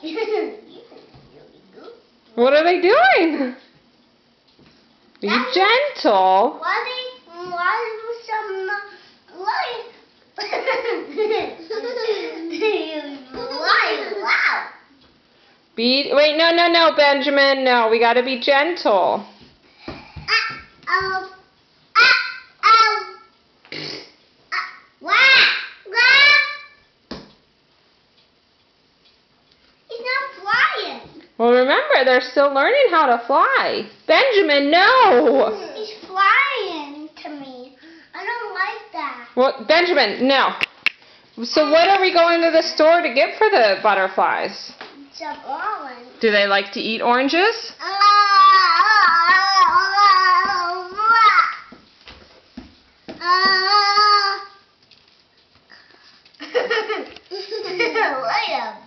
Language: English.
What are they doing? Be gentle. Wait, no, Benjamin. No, we gotta be gentle. Well, remember, they're still learning how to fly. Benjamin, no! He's flying to me. I don't like that. Well, Benjamin, no. So what are we going to the store to get for the butterflies? Some orange. Do they like to eat oranges? Wait a